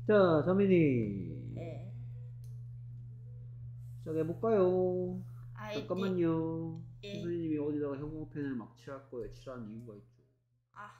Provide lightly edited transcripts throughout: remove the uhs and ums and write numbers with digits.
자, 자민이 네. 시작해볼까요? 아이디 잠깐만요. 예. 선생님이 어디다가 형광펜을 막 칠할 거예요. 칠하는 이유가 있죠. 아,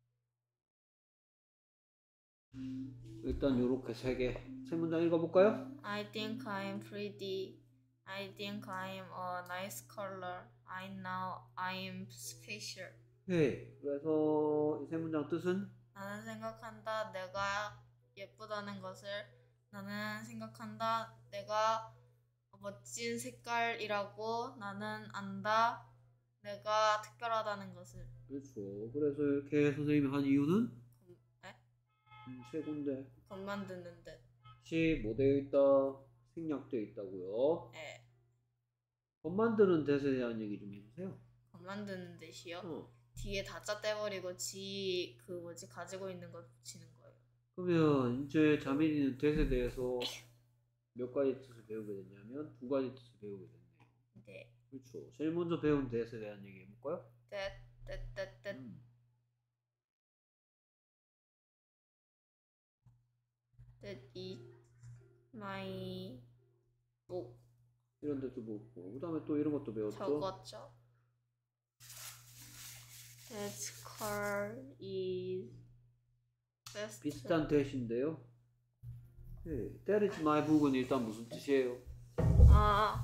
일단 요렇게 세 문장 읽어볼까요? I think I'm pretty. I think I'm a nice color. I know I'm special. 네. 그래서 이 세 문장 뜻은 나는 생각한다. 내가 예쁘다는 것을. 나는 생각한다. 내가 멋진 색깔이라고. 나는 안다. 내가 특별하다는 것을. 그렇죠. 그래서 이렇게 선생님이 한 이유는 에? 최고인데 겉 만드는 듯. 시 뭐 되어 있다? 생략되어 있다고요. 에. 겉 만드는 대세에 대한 얘기 좀 해주세요. 겉 만드는 듯이요? 어. 뒤에 다짜 떼버리고 그 뭐지 가지고 있는 걸 붙이는 거예요. 그러면 이제 자민이는 대세에 대해서 몇 가지 뜻을 배우게 됐냐면 두 가지 뜻을 배우게 됐네요. 네. 그렇죠. 제일 먼저 배운 대세에 대한 얘기 해볼까요? 뜻. 음. That is my book. 이런 데도 배웠고 그 다음에 또 이런 것도 배웠죠. 적었죠. That car is best. 비슷한 대시인데요. 네. That is my book은 일단 무슨 뜻이에요? 아,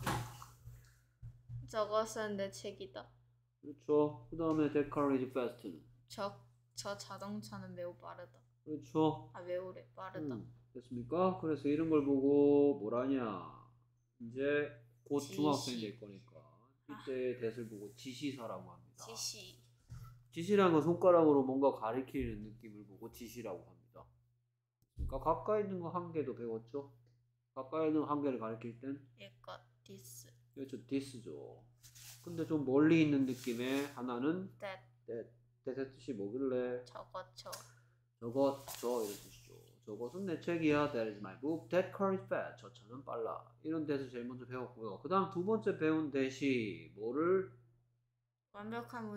저것은 내 책이다. 그렇죠. 그 다음에 that car is fast는 저 자동차는 매우 빠르다. 그렇죠. 매우래 빠르다. 됐습니까? 그래서 이런 걸 보고 뭐라냐 이제 곧 지시. 중학생 될 거니까 이때 대를 보고 지시사라고 합니다. 지시. 지시라는 건 손가락으로 뭔가 가리키는 느낌을 보고 지시라고 합니다. 그러니까 가까이 있는 거 한 개도 배웠죠? 가까이 있는 한 개를 가리킬 땐 얘가 this. 그렇죠. this죠. 근데 좀 멀리 있는 느낌의 하나는 that의 뜻이 뭐길래 저거죠. 저것 이런 뜻이죠. 저것은 내 책이야. That is my book. That car is fast. 저 차는 빨라. 이런 that을 제일 먼저 배웠고요. 그 다음 두 번째 배운 that이 뭐를 완벽한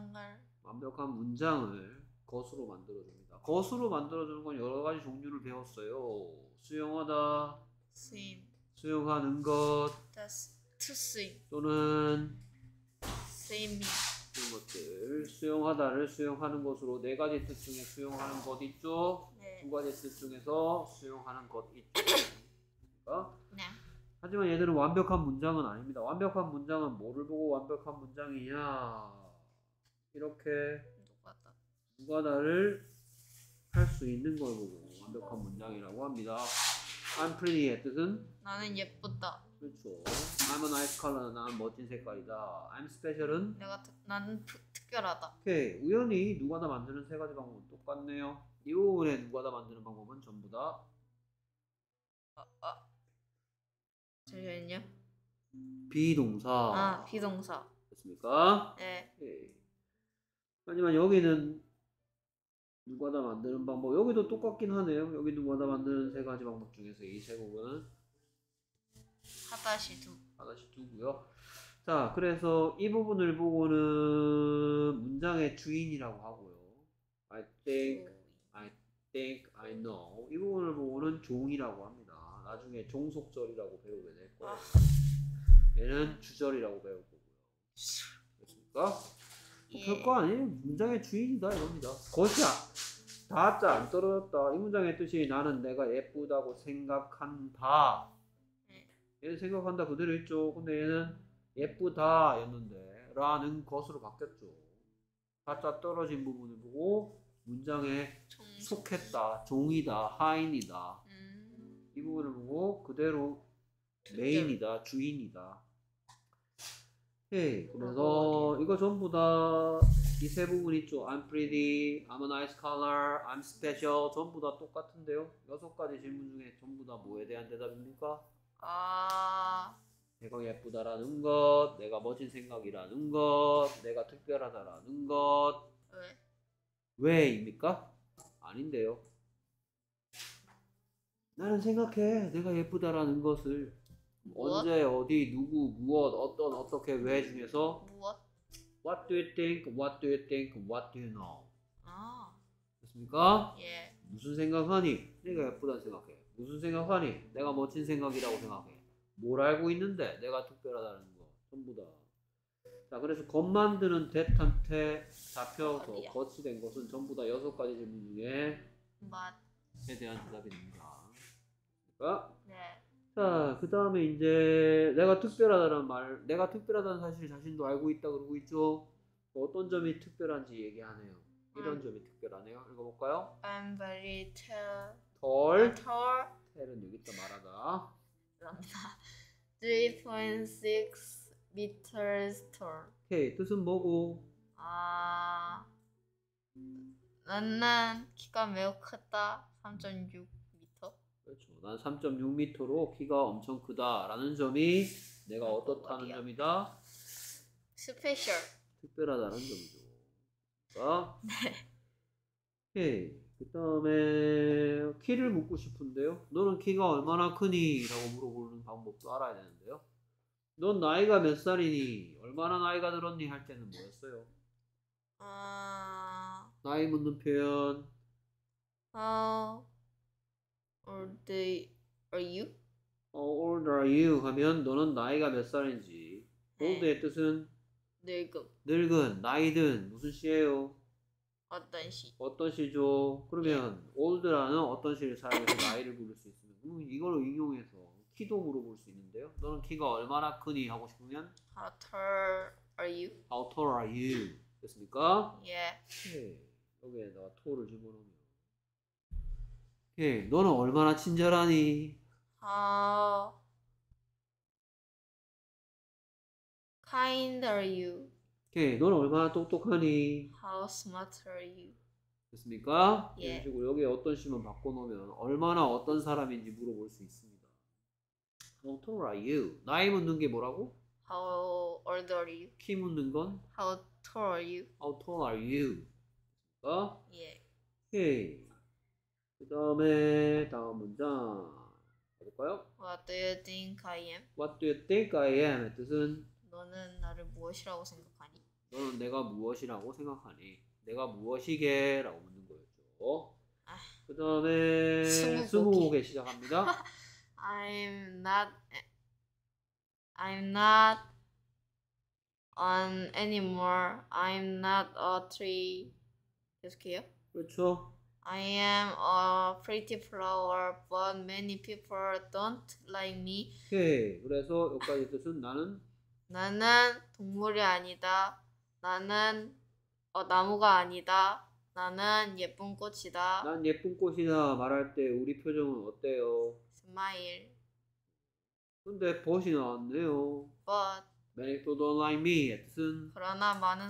문장을 것으로 만들어줍니다. 것으로 만들어주는 건 여러 가지 종류를 배웠어요. 수용하다, swim. 수용하는 것, to swim. 또는 swimming. 이런 것들. 수용하다를 수용하는 것으로 네 가지 뜻 중에 수용하는 것 있죠. 네. 두 가지 뜻 중에서 수용하는 것 있죠. 그러니까 네. 하지만 얘들은 완벽한 문장은 아닙니다. 완벽한 문장은 뭐를 보고 완벽한 문장이냐? 이렇게 누가다를 할 수 있는 걸 보고 완벽한 문장이라고 합니다. I'm pretty의 뜻은 나는 예쁘다. 그렇죠. I'm a nice color. 나는 멋진 색깔이다. I'm special은 나는 특별하다. 오케이. 우연히 누가다 만드는 세 가지 방법은 똑같네요. 이 부분에 누가다 만드는 방법은 전부 다 잠시만요. 비동사. 비동사. 됐습니까? 네. 오케이. 하지만 여기는 누가다 만드는 방법 여기도 똑같긴 하네요. 여기 누가다 만드는 세 가지 방법 중에서 이 세 부분은 하나씩 두고요. 자, 그래서 이 부분을 보고는 문장의 주인이라고 하고요. I think, I know. 이 부분을 보고는 종이라고 합니다. 나중에 종속절이라고 배우게 될 거예요. 얘는 주절이라고 배울 거고요. 됐습니까? 별거 아니에요. 문장의 주인이다 이겁니다. 것이 다자 안 떨어졌다. 이 문장의 뜻이 나는 내가 예쁘다고 생각한다. 얘는 생각한다 그대로 있죠. 근데 얘는 예쁘다 였는데 라는 것으로 바뀌었죠. 다자 떨어진 부분을 보고 문장에 속했다, 종이다, 하인이다. 이 부분을 보고 그대로 메인이다, 주인이다. 오케이. 그래서 이거 전부 다 이 세 부분 있죠. I'm pretty, I'm a nice color, I'm special 전부 다 똑같은데요. 6가지 질문 중에 전부 다 뭐에 대한 대답입니까? 내가 예쁘다라는 것, 내가 멋진 생각이라는 것, 내가 특별하다라는 것. 왜입니까? 아닌데요. 나는 생각해. 내가 예쁘다라는 것을 무엇? 언제, 어디, 누구, 무엇, 어떤, 어떻게, 왜 중에서 무엇? What do you think? What do you think? What do you know? 됐습니까? 예. 무슨 생각하니? 내가 예쁘다 생각해. 무슨 생각하니? 내가 멋진 생각이라고 생각해. 뭘 알고 있는데? 내가 특별하다는 거. 전부 다. 자, 그래서 겉 만드는 that한테 잡혀서 어디야? 거치된 것은 전부 다 6가지 질문 중에 맞. 에 대한 대답이 됩니다. 그러니까 네. 자, 그 다음에 이제 내가 특별하다는 말, 내가 특별하다는 사실 자신도 알고 있다 그러고 있죠. 어떤 점이 특별한지 얘기하네요. 이런 점이 특별하네요. 읽어볼까요? I'm very tall. 털, tall. 텔은 여기다 말하다. 죄송합니다. 3.6 meters tall. 오케이, 뜻은 뭐고? 아, 나는 키가 매우 크다. 3.6 미터. 그렇죠. 난 3.6m로 키가 엄청 크다라는 점이 내가 어떻다는 어디야? 점이다. 스페셜. 특별하다는 점이죠. 자, 오케이. 그 다음에 키를 묻고 싶은데요. 너는 키가 얼마나 크니? 라고 물어보는 방법도 알아야 되는데요. 넌 나이가 몇 살이니? 얼마나 나이가 들었니? 할 때는 뭐였어요? 나이 묻는 표현. How old are you? How old are you? 하면 너는 나이가 몇 살인지. 네. old의 뜻은 늙음. 늙은, 나이든 무슨 시예요? 어떤 시? 어떤 시죠? 그러면 old라는 어떤 시를 사용해서 나이를 부를 수 있으면 이걸 ing용해서 키도 물어볼 수 있는데요. 너는 키가 얼마나 크니? 하고 싶으면 How tall are you? How tall are you? 됐습니까? 예. 오케이. 여기에다가 tall을 집어넣으면 오케이. 너는 얼마나 친절하니? How kind are you? 오케이. 너는 얼마나 똑똑하니? How smart are you? 됐습니까? 예. 이런 식으로 여기에 어떤 시만 바꿔놓으면 얼마나 어떤 사람인지 물어볼 수 있습니다. How tall are you? 나이 묻는 게 뭐라고? How old are you? 키 묻는 건 How tall are you? How tall are you? 됐습니까? 예. 오케이. 그 다음에 다음 문장 볼까요? What do you think I am? What do you think I am의 뜻은 너는 나를 무엇이라고 생각하니? 너는 내가 무엇이라고 생각하니? 내가 무엇이게? 라고 묻는 거였죠. 아. 그 다음에 스무고개. 스무고개 시작합니다. I'm not an animal. I'm not a tree. 계속해요. 그렇죠. I am a pretty flower, but many people don't like me. 오케이. 그래서 여기까지 뜻은 나는 나는 동물이 아니다. 나는 나무가 아니다. 나는 예쁜 꽃이다. 난 예쁜 꽃이다 말할 때 우리 표정은 어때요? Smile. 근데 벗이 나왔네요. But Many people don't like me의 뜻은 그러나 많은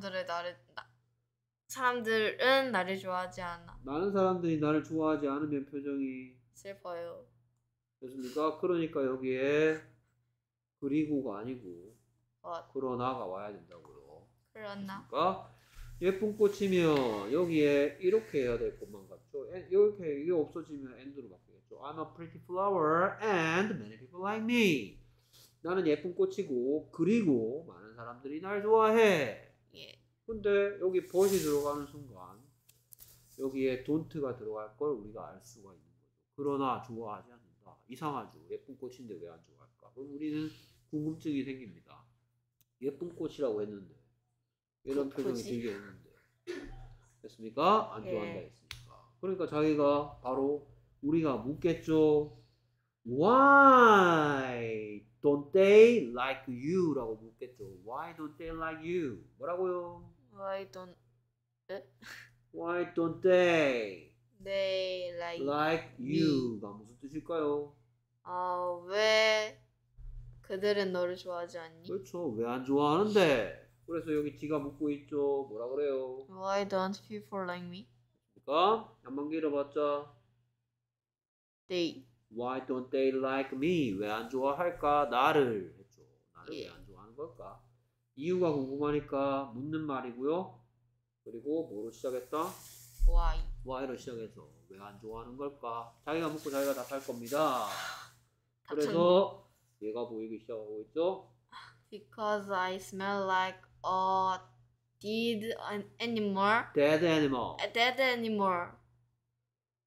사람들은 나를 좋아하지 않아. 많은 사람들이 나를 좋아하지 않으면 표정이 슬퍼요. 됐습니까? 그러니까 여기에 그리고가 아니고 But 그러나가 와야 된다고요. 그러나 그러니까 예쁜 꽃이면 여기에 이렇게 해야 될 것만 같죠. 이렇게 이게 없어지면 end로 바뀌겠죠. I'm a pretty flower and many people like me. 나는 예쁜 꽃이고 그리고 많은 사람들이 날 좋아해. 예. 근데 여기 but이 들어가는 순간 여기에 don't가 들어갈 걸 우리가 알 수가 있는 거죠. 그러나 좋아하지 않는다. 이상하죠. 예쁜 꽃인데 왜 안 좋아할까? 그럼 우리는 궁금증이 생깁니다. 예쁜 꽃이라고 했는데 이런 표정이 굳이? 들게 했는데 됐습니까? 안 좋아한다 예. 했으니까. 그러니까 자기가 바로 우리가 묻겠죠. Why don't they like you? 라고 묻겠죠. Why don't they like you? 뭐라고요? Why don't Why don't they they like like you가 무슨 뜻일까요? 왜 그들은 너를 좋아하지 않니? 그렇죠. 왜 안 좋아하는데? 그래서 여기 D가 묻고 있죠. 뭐라 그래요? Why don't people like me? 그러니까 한번 길어봤자 They. Why don't they like me? 왜 안 좋아할까? 나를 했죠. 나를 예. 왜 안 좋아하는 걸까? 이유가 궁금하니까 묻는 말이고요. 그리고 뭐로 시작했다? Why? Why로 시작해서 왜 안 좋아하는 걸까? 자기가 묻고 자기가 답할 겁니다. 답변. 그래서 얘가 보이기 시작하고 있죠. Because I smell like a dead animal. Dead animal. A dead animal.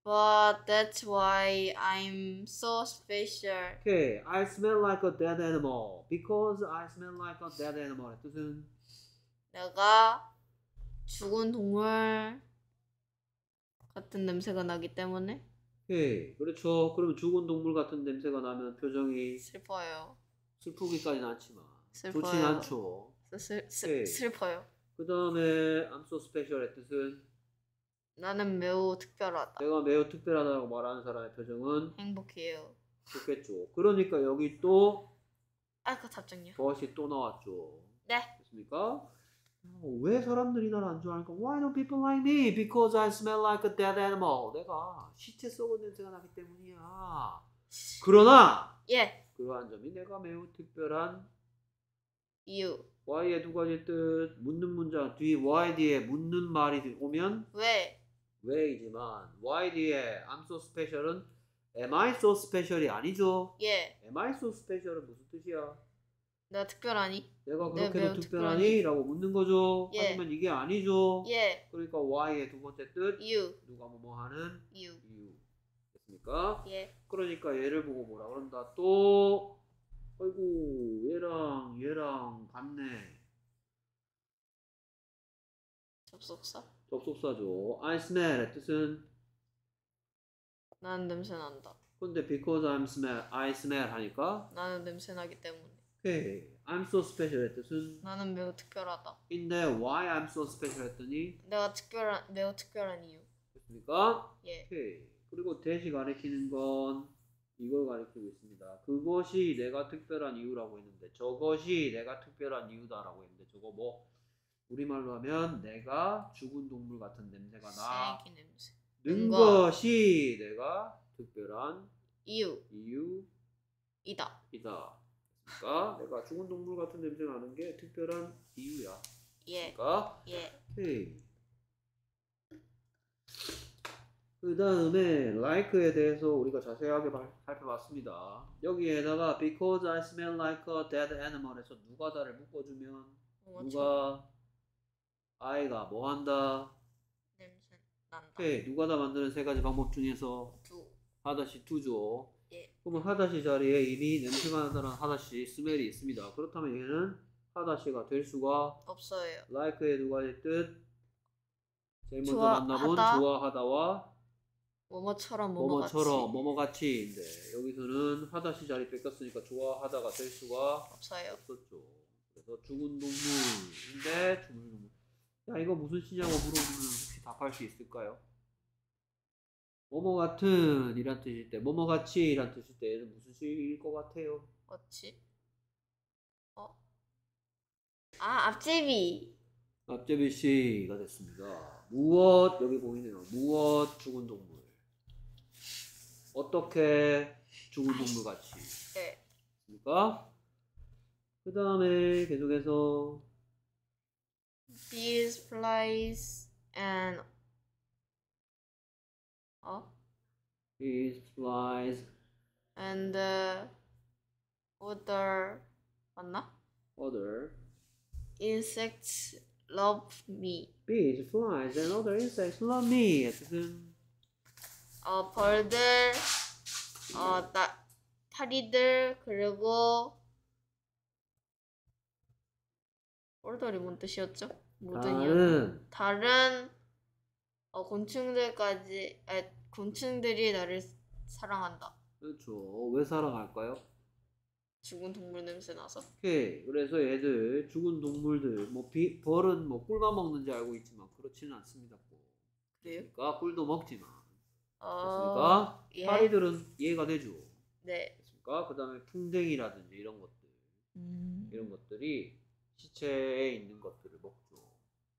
But that's why I'm so special. 오케이. I smell like a dead animal. Because I smell like a dead animal. 뜻은 내가 죽은 동물 같은 냄새가 나기 때문에 오케이. 그렇죠. 그러면 죽은 동물 같은 냄새가 나면 표정이 슬퍼요. 슬프기까지는 않지만 슬퍼요. 좋진 않죠. 오케이. 슬퍼요. 그 다음에 I'm so special의 뜻은 나는 매우 특별하다. 내가 매우 특별하다고 말하는 사람의 표정은 행복해요. 좋겠죠. 그러니까 여기 또 그 답장요. 벗이 또 나왔죠. 네. 됐습니까? 왜 사람들이 나를 안 좋아할까? Why don't people like me? Because I smell like a dead animal. 내가 시체 썩은 냄새가 나기 때문이야. 그러나 예. 그러한 점이 내가 매우 특별한 이유. why의 두 가지 뜻. 묻는 문장 뒤 why 뒤에 묻는 말이 오면 왜? 왜이지만 why 뒤에 I'm so special은 am I so special이 아니죠. 예. am I so special은 무슨 뜻이야? 내가 특별하니? 내가 내가 그렇게도 매우 특별하니? 특별하니? 라고 묻는 거죠. 예. 하지만 이게 아니죠. 예. 그러니까 why의 두 번째 뜻 이유. 누가 뭐뭐 하는 이유. 이유. 됐습니까? 예. 그러니까 얘를 보고 뭐라 그런다 또 아이고 얘랑 같네. 접속사. 접속사죠. I smell의 뜻은 나는 냄새 난다. 근데 because I smell 하니까 나는 냄새 나기 때문에. 오케이. I'm so special의 뜻은 나는 매우 특별하다. 인데 why I'm so special 했더니 내가 매우 특별한 이유. 됐습니까? 예. 오케이. 그리고 대시 가리키는 건 이걸 가리키고 있습니다. 그것이 내가 특별한 이유라고 했는데 저것이 내가 특별한 이유다라고 했는데 저거 뭐 우리말로 하면 내가 죽은 동물 같은 냄새가 나. 쓰레기 냄새. 는 거. 것이 내가 특별한 이유이다. 이유이다. 그러니까 내가 죽은 동물 같은 냄새가 나는 게 특별한 이유야. 예. 그러니까 예. 오케이. 그 다음에 like에 대해서 우리가 자세하게 살펴봤습니다. 여기에다가 because I smell like a dead animal에서 누가다를 묶어주면 누가 I가 뭐 한다? 냄새 난다. 오케이. 누가다 만드는 세 가지 방법 중에서 두. 하다시 투죠. 예. 그러면 하다시 자리에 이미 냄새가 난다는 하다시 스멜이 있습니다. 그렇다면 얘는 하다시가 될 수가 없어요. like의 두 가지 뜻 제일 먼저 좋아하다. 만나본 좋아하다와 뭐뭐처럼 뭐뭐처럼 뭐뭐같이인데 여기서는 하다시 자리 뺏겼으니까 좋아하다가 될 수가 없어요. 없었죠. 그래서 죽은 동물인데 죽은 동물. 야 이거 무슨 시냐고 물어보면 혹시 답할 수 있을까요? 뭐뭐 같은 이란 뜻일 때 뭐뭐같이 이란 뜻일 때 얘는 무슨 시일 것 같아요? 뭐지? 앞제비. 앞제비 씨가 됐습니다. 무엇 여기 보이네요. 무엇 죽은 동물. 어떻게 죽은 동물 같이. 네. 됐습니까? 그 다음에 계속해서 Bees, flies, and bees, flies, and other 맞나? other Insects love me. bees, flies, and other insects love me. 뜻은 벌들, 파리들 그리고 꼴돌이 뭔 뜻이었죠? 다른 곤충들이 나를 사랑한다. 그렇죠. 왜 사랑할까요? 죽은 동물 냄새 나서. 오케이. 그래서 얘들 죽은 동물들 벌은 뭐 꿀만 먹는지 알고 있지만 그렇지는 않습니다. 그래요? 그러니까 꿀도 먹지만. 됐습니까? 예. 파리들은 이해가 되죠. 네. 됐습니까? 그 다음에 풍뎅이라든지 이런 것들, 이런 것들이 시체에 있는 것들을 먹죠.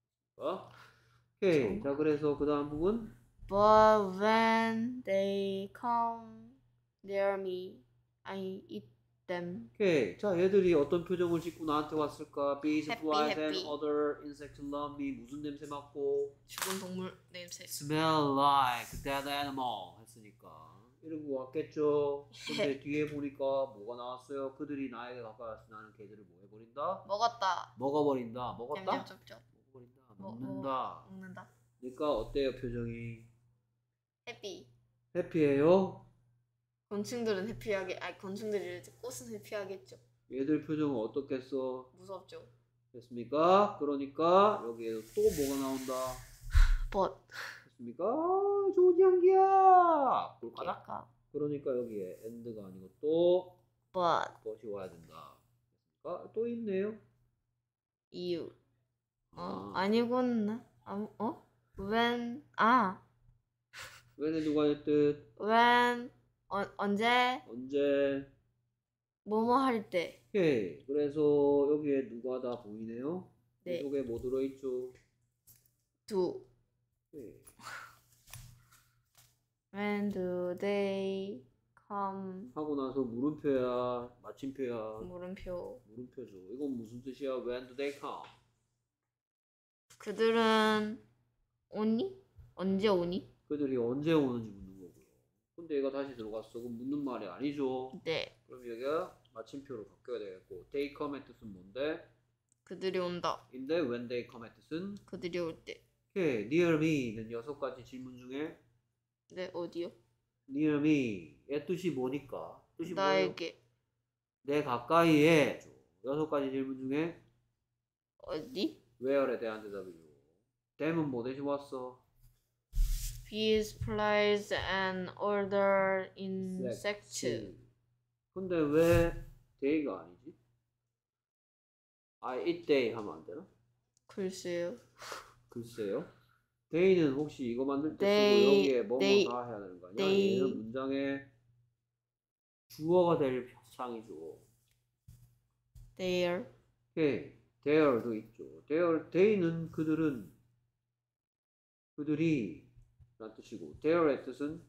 오케이. 자, 그래서 그 다음 부분. But when they come near me, I eat them. 오케이. 자, 얘들이 어떤 표정을 짓고 나한테 왔을까? Bees, Happy, flies, and happy. other insects love me. 무슨 냄새 맡고? 죽은 동물 냄새. Smell like dead animal 했으니까 이러고 왔겠죠. 근데 뒤에 보니까 뭐가 나왔어요? 그들이 나에게 가까이 와서 나는 걔들을 뭐 해버린다? 먹었다. 먹어버린다. 먹었다? 점점점점. 먹어버린다. 먹는다. 먹는다. 그러니까 어때요 표정이? Happy. 해피해요? 곤충들은 해피하게, 아니 곤충들이 꽃은 해피하겠죠. 얘들 표정은 어떻겠어? 무섭죠. 됐습니까? 그러니까 여기에 또 뭐가 나온다. But 됐습니까? 아, 좋은 향기야. 볼까나? 아까 그러니까 여기에 and가 아니고 또 but but이 와야 된다. 됐습니까? 또 있네요. you 아. 아니군 when when에 누가 했듯 when 언제 언제 뭐뭐 할 때. 오케이. 그래서 여기에 누가 다 보이네요. 네. 이 속에 뭐 들어있죠? do 오케이. when do they come 하고 나서 물음표야 마침표야 물음표. 물음표죠. 이건 무슨 뜻이야? When do they come? 그들은 오니? 언제 오니? 그들이 언제 오는지 묻는 거고요. 근데 얘가 다시 들어갔어. 그럼 묻는 말이 아니죠. 네. 그럼 여기가 마침표로 바뀌어야 되겠고 they come의 뜻은 뭔데? 그들이 온다. 인데 when they come의 뜻은 그들이 올 때. 오케이. near me는 6가지 질문 중에 네, 어디요? near me의 뜻이 뭐니까? 뜻이 뭐예요? 나에게. 내 가까이에 6가지 질문 중에 어디? where에 대한 대답이죠. them은 뭐 대신 왔어? Bees, flies, and other insects. 근데 왜 day가 아니지? I eat day 하면 안 되나? 글쎄요. 글쎄요. day는 혹시 이거 만들 때 They- 쓰고 여기에 뭐뭐 they- 다 해야 되는 거 아니야? they- 얘는 문장의 주어가 될 상이죠. There. 오케이. there도 있죠. they는 그들이 라는 뜻이고 there의 뜻은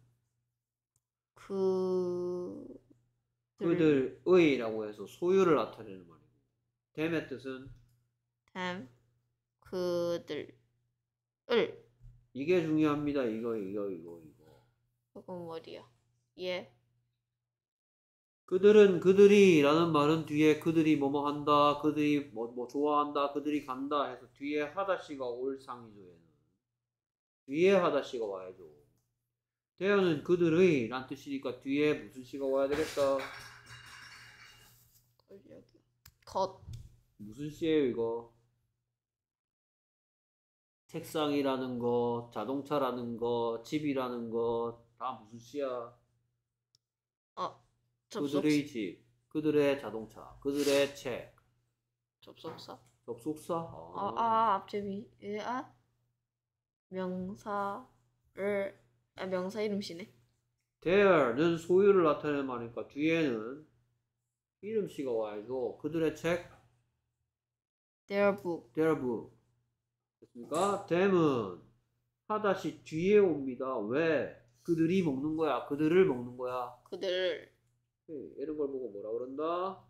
그들의라고 해서 소유를 나타내는 말이고 them의 뜻은 them. 그들. 이게 중요합니다. 이거. 그건 뭐야? 예. 그들이 라는 말은 뒤에 그들이 뭐뭐 한다, 그들이 뭐 좋아한다, 그들이 간다 해서 뒤에 하다시가 올 상이죠. 얘는 뒤에 하다시가 와야죠. 대어는 그들의 란 뜻이니까 뒤에 무슨 시가 와야 되겠다. 것. 무슨 시예요 이거? 책상이라는 거, 자동차라는 거, 집이라는 거 다 무슨 시야? 그들의 집, 그들의 자동차, 그들의 책. 접속사. 접속사? 앞제비. 명사 이름시네. there는 소유를 나타내는 말이니까 뒤에는 이름씨가 와야죠. 그들의 책, Their book. their book. 됐습니까? them은 하다시 뒤에 옵니다. 왜? 그들이 먹는 거야. 그들을 먹는 거야. 그들 이런 걸 보고 뭐라 그런다?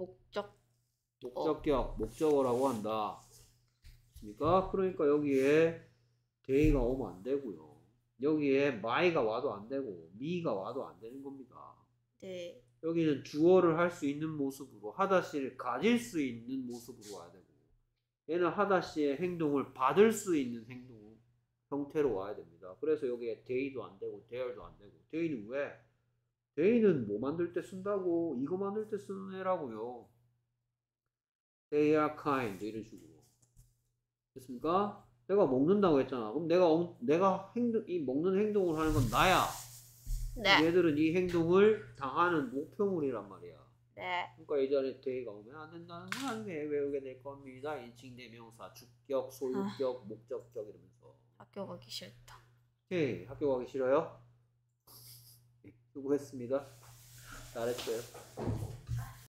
목적격, 목적어라고 한다. 됐습니까? 그러니까 여기에 they가 오면 안 되고요. 여기에 my가 와도 안 되고 me가 와도 안 되는 겁니다. 네. 여기는 주어를 할 수 있는 모습으로 하다시를 가질 수 있는 모습으로 와야 되고 얘는 하다시의 행동을 받을 수 있는 행동 형태로 와야 됩니다. 그래서 여기에 they도 안 되고 there도 안 되고 they는 왜? they는 뭐 만들 때 쓴다고? 이거 만들 때 쓰는 애라고요. they are kind 이런 식으로 됐습니까? 내가 먹는다고 했잖아. 그럼 내가 이 먹는 행동을 하는 건 나야. 네. 얘들은 이 행동을 당하는 목표물이란 말이야. 네. 그러니까 예전에 they가 오면 안 된다는 건 외우게 될 겁니다. 인칭 대명사, 주격, 소유격, 목적격 이러면서. 학교 가기 싫다. 오케이, 학교 가기 싫어요? 수고했습니다. 잘했어요.